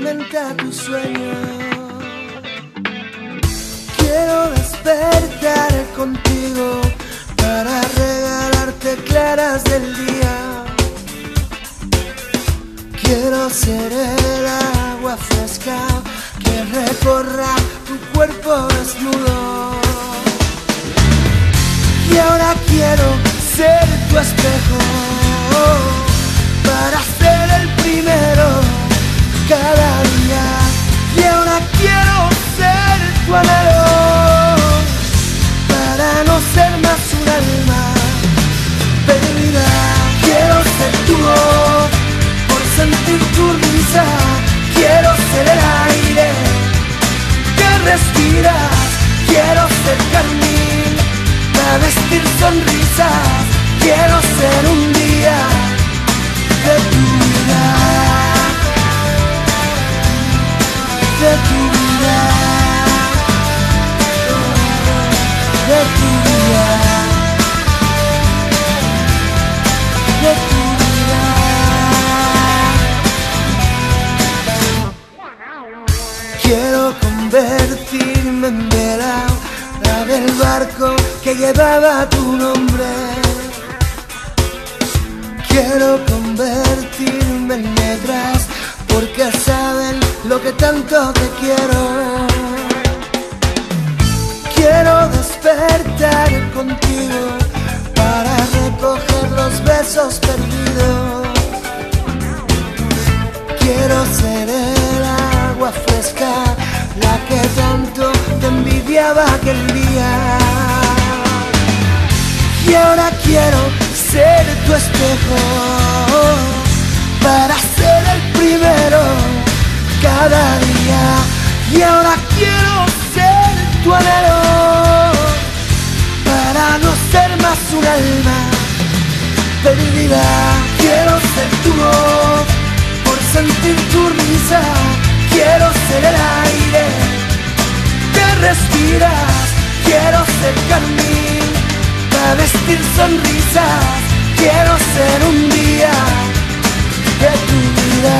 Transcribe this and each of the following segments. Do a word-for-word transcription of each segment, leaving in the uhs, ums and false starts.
alimenta tu sueño. Quiero despertar contigo para regalarte claras del día. Quiero ser el agua fresca que recorra tu cuerpo desnudo. Y ahora quiero ser tu espejo para ser el primero cada día. Y ahora quiero ser tu anhelo para no ser más un alma perdida. Quiero ser tu voz por sentir tu risa. Quiero ser el aire que respiras. Quiero ser carmín para vestir sonrisas. Quiero ser un día de tu vida, de tu vida, de tu vida, de tu vida. Quiero convertirme en vela del barco que llevaba tu nombre. Quiero convertirme en negras porque saben lo que tanto te quiero. Quiero despertar contigo para recoger los besos perdidos. Quiero ser el agua fresca, la que tanto te envidiaba aquel día. Y ahora quiero ser tu espejo para ser el primero cada día. Y ahora quiero ser tu anhelo para no ser más un alma perdida. Quiero ser tu voz por sentir tu risa. Quiero ser el aire que respiras. Quiero ser carmín para vestir sonrisas. Quiero ser un día de tu vida,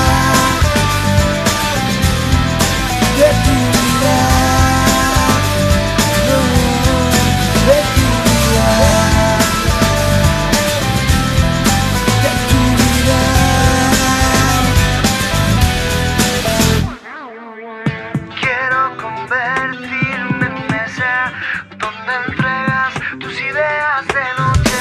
de tu vida, no, de tu vida, de tu vida. Quiero convertirme en mesa donde entregas tus ideas de noche.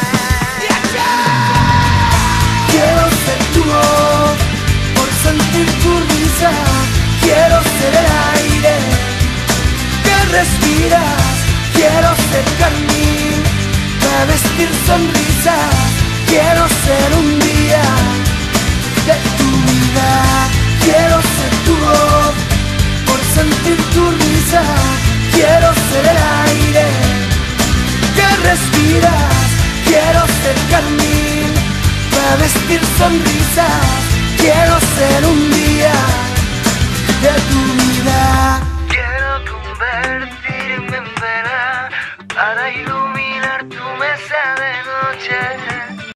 Quiero ser tu voz por sentir tu risa. Quiero ser el aire que respiras. Quiero ser carmín para vestir sonrisas. Quiero ser un día de tu vida. Quiero ser tu voz por sentir tu risa. Quiero ser el aire que respiras. Quiero ser carmín para vestir sonrisas. Quiero ser un día de tu vida. Quiero convertirme en vela para iluminar